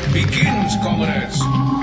begins, comrades.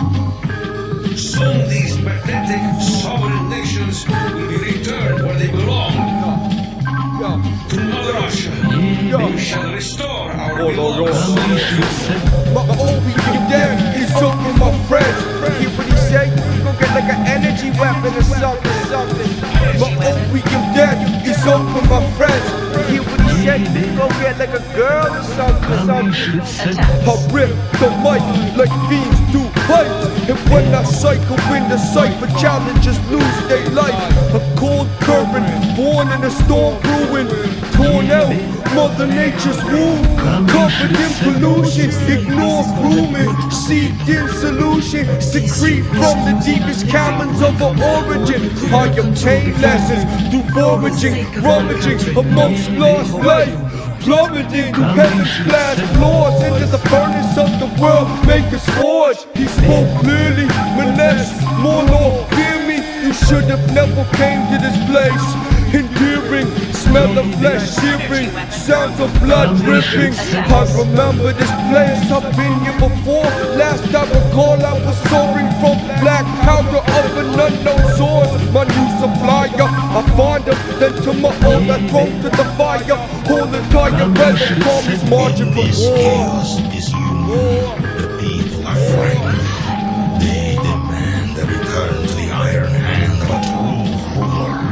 Soon these pathetic sovereign nations will be returned where they belong. To Mother Russia, we shall restore our belongings. My opium dead is something my friends. Hear what he say? You gon' get like an energy weapon or something. My opium dead is something my friends. Hear what he say? You gon' get like a girl or something. I rip the mic like fiends do fights. And when I cycle in the cipher, challengers lose their life. A cold current, born in a storm brewing, torn out Mother Nature's womb, covered in pollution, ignore grooming, seeped in solution, secrete from the deepest caverns of our origin. I obtain lessons through foraging, rummaging amongst lost life, plummeting through heaven's glass floors into the furnace of the world maker's forge. He spoke clearly, molest, more Lord, fear me. You should have never came to this place. Endearing, smell of flesh searing, sounds of blood dripping. I remember this place, I've been here before. Last I recall I was soaring from black powder of an unknown source. My new supplier, I find him, then to my old I throw to the fire. Hold the tire, better call me marching for This war. chaos is human. The people are frightened. They demand a return to the iron hand of a true ruler.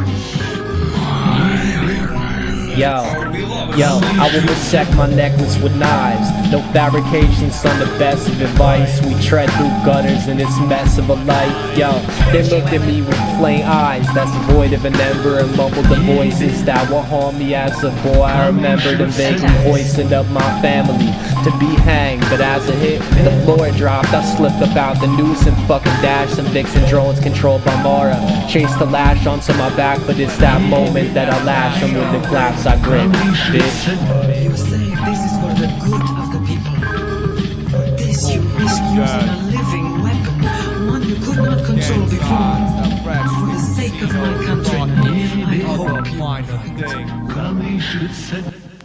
Yo, I will protect my necklace with knives. No fabrications on the best of advice. We tread through gutters in this mess of a life. Yo, they looked at me with plain eyes that's void of an ember and mumbled the voices that will harm me as a boy. I remember them vaguely hoisted up my family to be hanged, but as it hit the floor dropped, I slipped about the noose and fucking dashed some Vixen drones controlled by Mara. Chased the lash onto my back, but it's that moment that I lash them with the claps I grip, bitch. You say this is for the good of the people. For this you risk using a living weapon, one you could not control before. For the sake of my country, I hope you find a thing.